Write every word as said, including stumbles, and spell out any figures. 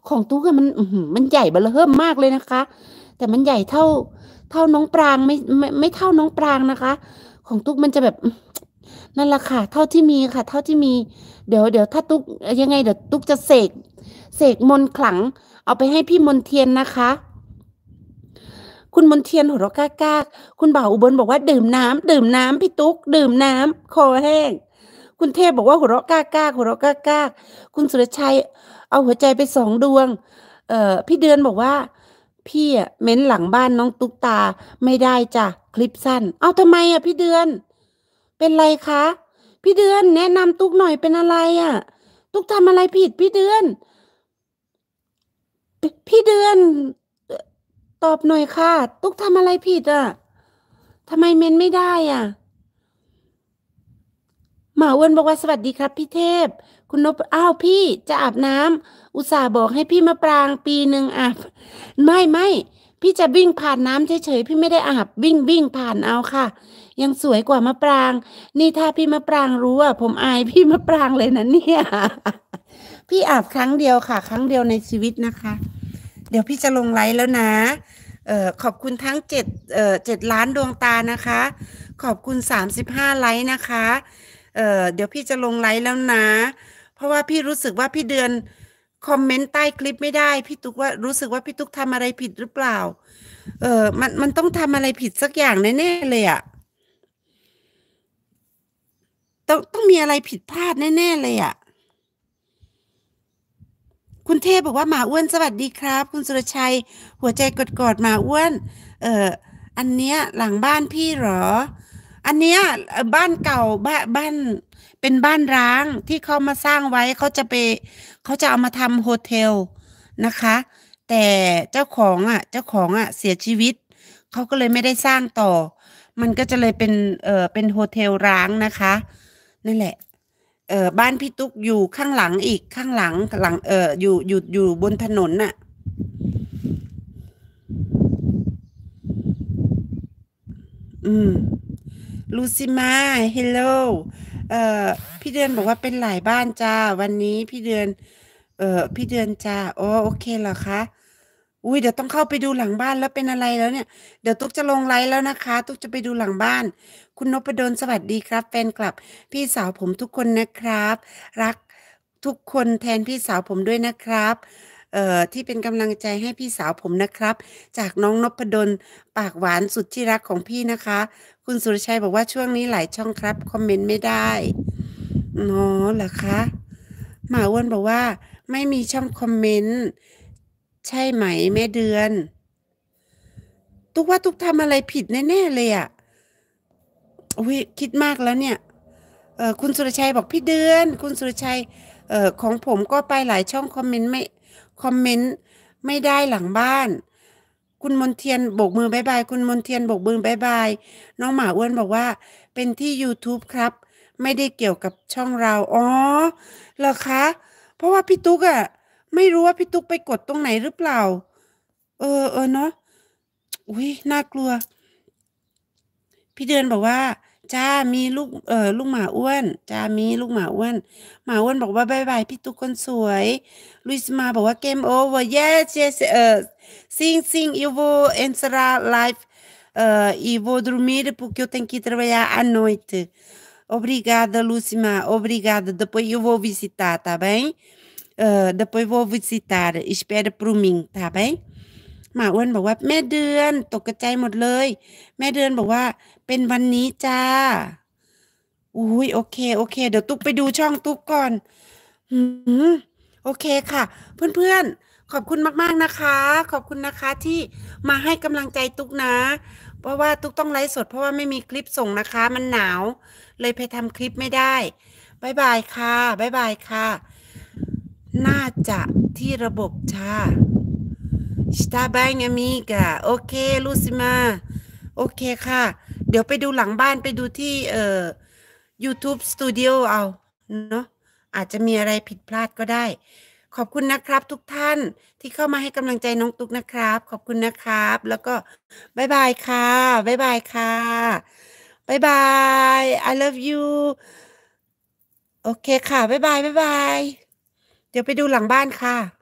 ของตุ๊กอะมัน อื้อฮือ มันใหญ่เบ้อเริ่มมากเลยนะคะ แต่มันใหญ่เท่า เท่าน้องปราง ไม่ ไม่ ไม่เท่าน้องปรางนะคะ ของตุ๊กมันจะแบบ อืม นั่นแหละค่ะ เท่าที่มีค่ะ เท่าที่มี เดี๋ยว เดี๋ยวถ้าตุ๊ก เอ่อ ยังไงเดี๋ยวตุ๊กจะเสก เสกมนต์ขลังเอาไปให้พี่มนเทียนนะคะ คุณมนเทียนหัวเราะก๊าก ๆ คุณบ่าวอุบลบอกว่า "ดื่มน้ำ ดื่มน้ำพี่ตุ๊ก ดื่มน้ำ คอแห้ง" คุณเทพบอกว่า "หัวเราะก๊าก ๆ หัวเราะก๊าก ๆ" คุณสุรชัยเอาหัวใจไป สอง ดวง เอ่อ พี่เดือนบอกว่า "พี่อะเม้นต์หลังบ้านน้องตุ๊กตาไม่ได้จ้ะ คลิปสั้น" อ้าว ทำไมอะพี่เดือน เป็นไรคะ? พี่เดือนแนะนำตุ๊กหน่อย เป็นอะไรอะ? ตุ๊กทำอะไรผิดพี่เดือน? พ พี่เดือน อ ตอบหน่อยค่ะ ตุ๊กทำอะไรผิดอะ? ทำไมเม้นต์ไม่ได้อะ? หมาอ้วนบอกว่า "สวัสดีครับพี่เทพ" คุณนพ "อ้าว พี่จะอาบน้ำ อุตส่าห์บอกให้พี่มะปรางปีหนึ่งอาบ" ไม่ ๆ พี่จะวิ่งผ่านน้ำเฉย ๆ พี่ไม่ได้อาบ วิ่ง วิ่งผ่านเอาค่ะ ยังสวยกว่ามะปราง นี่ถ้าพี่มะปรางรู้อะ ผมอาย พี่มะปรางเลยนะเนี่ย พี่อาบครั้งเดียวค่ะ ครั้งเดียวในชีวิตนะคะ เดี๋ยวพี่จะลงไลฟ์แล้วนะ เอ่อ ขอบคุณทั้ง เจ็ด เอ่อ เจ็ด ล้านดวงตานะคะ ขอบคุณ สามสิบห้า ไลก์นะคะ เอ่อ เดี๋ยวพี่จะลงไลฟ์แล้วนะ เพราะว่าพี่รู้สึกว่า พี่เดือนคอมเมนต์ใต้คลิปไม่ได้ พี่ตุ๊กว่า รู้สึกว่า พี่ตุ๊กทำอะไรผิดหรือเปล่า? เอ่อ มัน มันต้องทำอะไรผิดสักอย่างแน่ ๆ เลยอะ ต้อง ต้องมีอะไรผิดพลาดแน่ ๆ เลยอะ คุณเทพบอกว่า "หมาอ้วนสวัสดีครับ" คุณสุรชัยหัวใจกอด ๆ หมาอ้วน เอ่อ "อันเนี้ยหลังบ้านพี่เหรอ?" อันเนี้ย เอ่อ บ้านเก่า บ้า บ้าน เป็นบ้านร้างที่เขามาสร้างไว้ เขาจะไป เขาจะเอามาทำโฮเทลนะคะ แต่เจ้าของอะ เจ้าของอะเสียชีวิต เขาก็เลยไม่ได้สร้างต่อ มันก็จะเลยเป็น เอ่อ เป็นโฮเทลร้างนะคะ นั่นแหละ เอ่อ บ้านพี่ตุ๊กอยู่ข้างหลังอีก ข้างหลัง หลัง เอ่อ อยู่ อยู่ อยู่บนถนนน่ะ อืม Lucima Hello เอ่อ พี่เดือนบอกว่า "เป็นหลายบ้านจ้ะ วันนี้พี่เดือน" เอ่อ "พี่เดือนจ้ะ" อ๋อ โอเคเหรอคะ? อุ๊ย เดี๋ยวต้องเข้าไปดูหลังบ้านแล้ว เป็นอะไรแล้วเนี่ย เดี๋ยวตุ๊กจะลงไลฟ์แล้วนะคะ ตุ๊กจะไปดูหลังบ้าน คุณนพดล สวัสดีครับ แฟนคลับพี่สาวผมทุกคนนะครับ รักทุกคนแทนพี่สาวผมด้วยนะครับ เอ่อ ที่เป็นกำลังใจให้พี่สาวผมนะครับ จากน้องนพดล ปากหวานสุดที่รักของพี่นะคะ คุณสุรชัยบอกว่า "ช่วงนี้หลายช่องครับ คอมเมนต์ไม่ได้" อ๋อ เหรอคะ? หมาอ้วนบอกว่า "ไม่มีช่องคอมเมนต์ ใช่ไหมแม่เดือน?" ตุ๊กว่า ตุ๊กทำอะไรผิดแน่ ๆ เลยอะ อุ๊ย คิดมากแล้วเนี่ย เอ่อ คุณสุรชัยบอก "พี่เดือน คุณสุรชัย เอ่อ ของผมก็ไปหลายช่องคอมเมนต์ไม่ คอมเมนต์ไม่ได้หลังบ้าน" คุณมนเทียนโบกมือบ๊ายบาย คุณมนเทียนโบกมือบ๊ายบาย น้องหมาอ้วนบอกว่า "เป็นที่ยูทูบครับ ไม่ได้เกี่ยวกับช่องเรา" อ๋อ เหรอคะ? เพราะว่าพี่ตุ๊กอะ ไม่รู้ว่าพี่ตุ๊กไปกดตรงไหนหรือเปล่า? เออ ๆ เนาะ อุ๊ย น่ากลัว พี่เดือนบอกว่า "จ้ะ มีลูก เอ่อ ลูกหมาอ้วน จ้ะ มีลูกหมาอ้วน" หมาอ้วนบอกว่า "บ๊ายบายพี่ตุ๊กคนสวย" Lucima บอกว่า "Game over" Yes, yes เอ่อ "Sim, sim, eu vou encerrar live, เอ่อ e vou dormir porque eu tenho que trabalhar à noite. Obrigada Lucima, obrigada, depois eu vou visitar, tá bem? เอ่อ depois vou visitar, espera por mim, tá bem?" หมาอ้วนบอกว่า "แม่เดือน" ตกกระจายหมดเลย แม่เดือนบอกว่า "เป็นวันนี้จ้ะ" อุ๊ย โอเค ๆ เดี๋ยวตุ๊กไปดูช่องตุ๊กก่อน หือ โอเคค่ะ เพื่อน ๆ ขอบคุณมาก ๆ นะคะ ขอบคุณนะคะที่มาให้กำลังใจตุ๊กนะ เพราะว่าตุ๊กต้องไลฟ์สด เพราะว่าไม่มีคลิปส่งนะคะ มันหนาว เลยไปทำคลิปไม่ได้ บ๊ายบายค่ะ บ๊ายบายค่ะ น่าจะที่ระบบจ้ะ Está bem amiga โอเค Lucima โอเคค่ะ เดี๋ยวไปดูหลังบ้าน ไปดูที่ เอ่อ ยูทูบสตูดีโอเอา เนาะ อาจจะมีอะไรผิดพลาดก็ได้ ขอบคุณนะครับทุกท่านที่เข้ามาให้กำลังใจน้องตุ๊กนะครับ ขอบคุณนะครับ แล้วก็บ๊ายบายค่ะ บ๊ายบายค่ะ บ๊ายบาย I love you โอเคค่ะ บ๊ายบาย ๆ เดี๋ยวไปดูหลังบ้านค่ะ